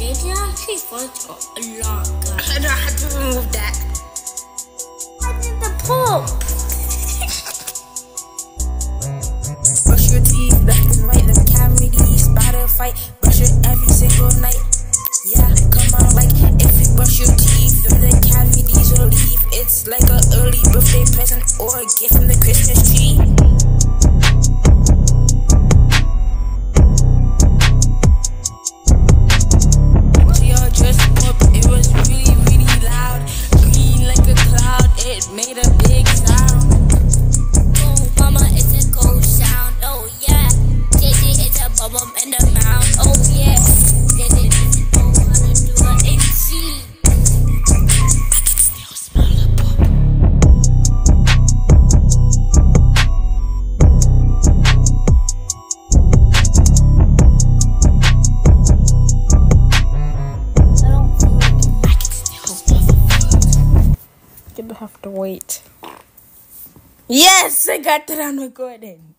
Did you actually fudge a lot, guys? I don't have to remove that. I did the poop. Brush your teeth, left and right, them cavities. Battle fight, brush it every single night. Yeah, come on, like if you brush your teeth, then the cavities will leave. It's like an early birthday present or a gift from the Christmas tree. Made a big sound. Oh, mama, it's a cold sound. Oh, yeah. JJ, it's a bubble in the mouth. Oh, yeah. JJ doesn't know how to do it in C. I can still smell the poop. I don't feel like it. I can still smell the food. Gonna have to wait. Yes, I got that on recording.